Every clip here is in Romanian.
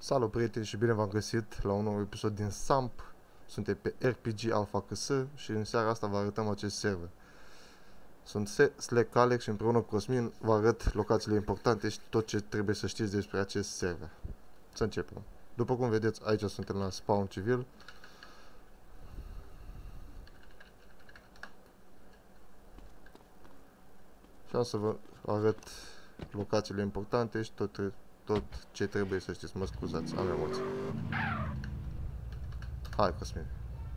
Salut prieteni și bine v-am găsit la un nou episod din SAMP. Suntem pe RPG Alpha KS și în seara asta vă arătăm acest server. Sunt Slack Alex și împreună cu Cosmin vă arăt locațiile importante și tot ce trebuie să știți despre acest server. Să începem. După cum vedeți, aici suntem la spawn civil. Și am să vă arăt locațiile importante și tot ce trebuie să știți. Mă scuzați, am emoții. Hai, Cosmin.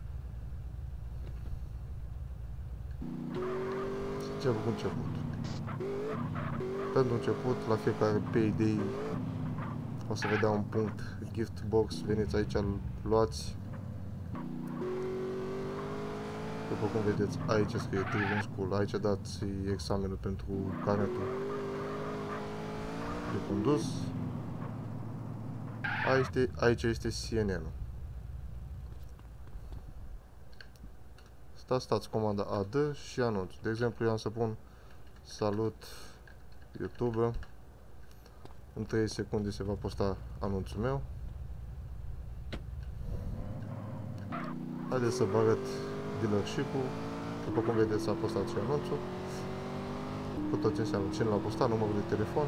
Începem cu începutul. Pentru început, la fiecare payday o să vedea un punct gift box. Veniți aici, luați. După cum vedeți, aici scrie Driven School. Aici dați examenul pentru carnetul de condus. Aici este CNN-ul. Stați comanda AD și anunț. De exemplu, eu am să pun salut YouTube. În 3 secunde se va posta anunțul meu. Haideți să vă arăt dealership-ul. După cum vedeți, s-a postat și anunțul. Cu tot ce înseamnă cine l-a postat, numărul de telefon.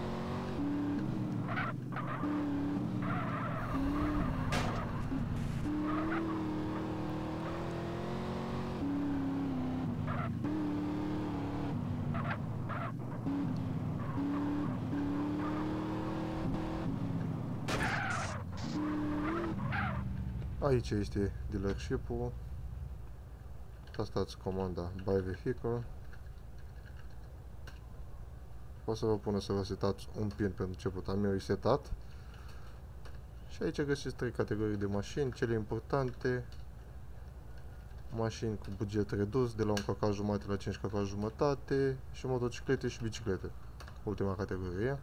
Aici este dealership-ul. Tastați comanda Buy Vehicle. O să vă pună să vă setați un pin pentru început. Am eu e setat. Și aici găsiți 3 categorii de mașini. Cele importante: mașini cu buget redus, de la 1 cacao jumate la 5 cacao jumătate, și motociclete și biciclete. Ultima categorie.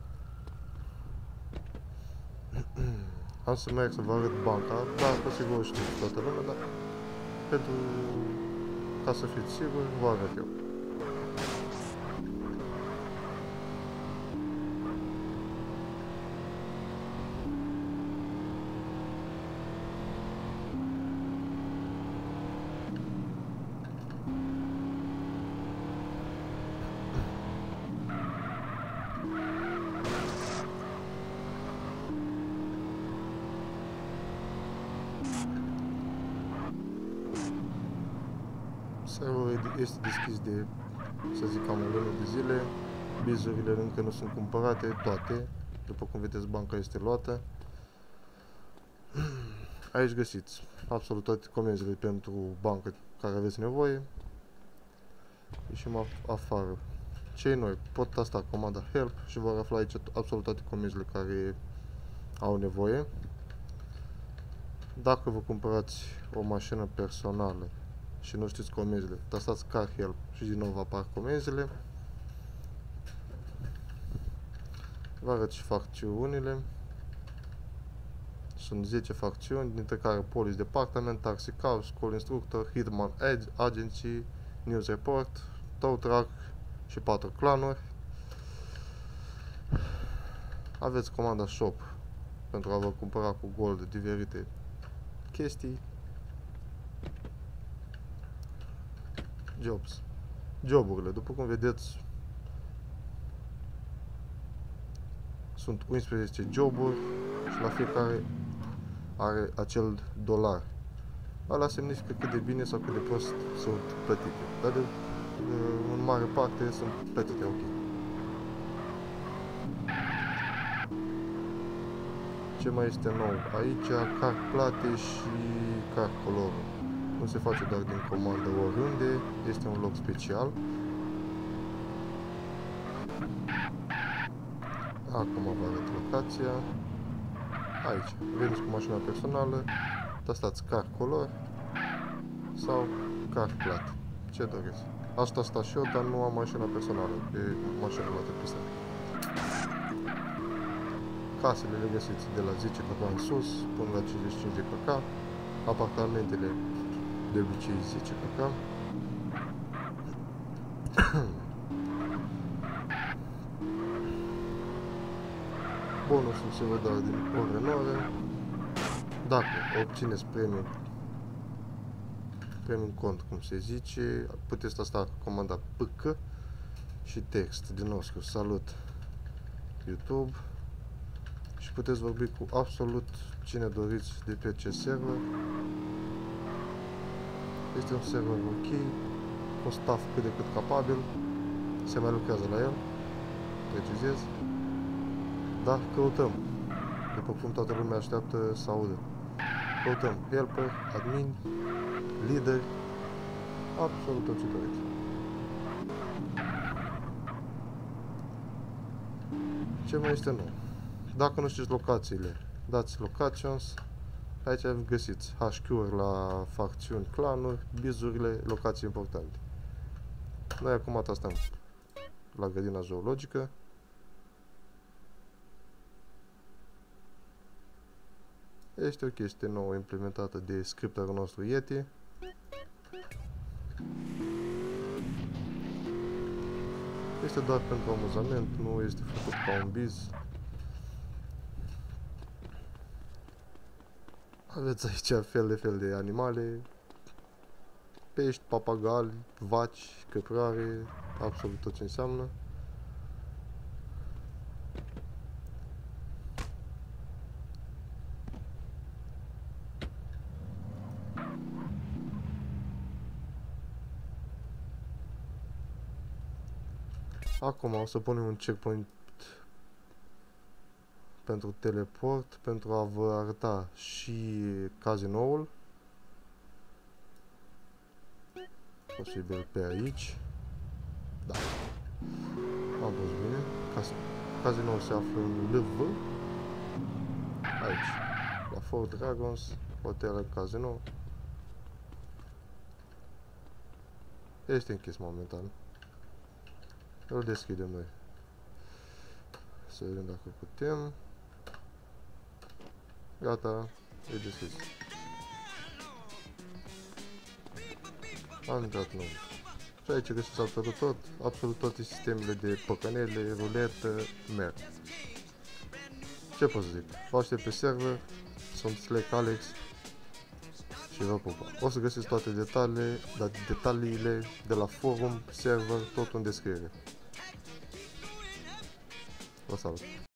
Am să merg să vă arăt banca, dar cu sigur știți toată lumea, dar ca să fiți siguri, vă arăt eu. Serverul este deschis de, să zic, cam o lună de zile. Bizurile încă nu sunt cumpărate, toate. După cum vedeți, banca este luată. Aici găsiți absolut toate comenzile pentru bancă care aveți nevoie. Ieșim afară. Cei noi pot tasta comanda Help și vor afla aici absolut toate comenzile care au nevoie. Dacă vă cumpărați o mașină personală și nu știți comenzile, tastați Car Help și din nou vă apar comenzile. Vă arăt și facțiunile. Sunt 10 facțiuni, dintre care Police Department, Taxi Car, School Instructor, Hitman Agency, News Report, Tow Truck și 4 clanuri. Aveți comanda Shop pentru a vă cumpăra cu gold diferite chestii. Joburile, după cum vedeți, sunt 11 joburi și la fiecare are acel dolar. Ala semnifică cât de bine sau cât de prost sunt plătite, dar în mare parte sunt plătite ok. Ce mai este nou? Aici car plate și car color. Nu se face doar din comandă oriunde, este un loc special. Acum vă arăt locația. Aici, veniți cu mașina personală, tastați car color sau car plat. Ce doriți? Asta sta și eu, dar nu am mașina personală, pe mașina luată pe stradă. Casele le găsiți de la 10 cacao în sus până la 55 de cacao. Apartamentele de obicei 10 cacao. Bonusul se va da din o renoare. Dacă obțineți premium cont, cum se zice, puteți asta comanda PK și text din nou scris salut YouTube și puteți vorbi cu absolut cine doriți de pe acest server. Este un server ok, un staff cât de cât capabil, se mai lucrează la el, precizez, dar căutăm, după cum toată lumea așteaptă să audă. Căutăm helper, admin, lider, absolut tot ce doriți. Ce mai este nou? Dacă nu știți locațiile, dați locations. Aici găsiți HQ-uri la facțiuni, clanuri, bizurile, locații importante. Noi acum stăm la grădina zoologică. Este o chestie nouă implementată de scripterul nostru Yeti. Este doar pentru amuzament, nu este făcut ca un biz. Aveți aici fel de animale, pești, papagali, vaci, căprare, absolut tot ce înseamnă. Acum o să punem un checkpoint pentru teleport, pentru a vă arăta și cazinoul. Posibil pe aici. Da. Am văzut bine. Cazinoul se află în LV. Aici. La Four Dragons. Hotel Casino. Este închis momentan. Îl deschidem noi. Să vedem dacă putem. Gata, e deschis. Am intrat nou. Și aici găsiți absolut toate sistemele de păcănele, ruletă, merg. Ce pot să zic? Vă aștept pe server, sunt Slack Alex și vă pupa. O să găsiți toate detaliile de la forum, server, tot în descriere. Vă salut!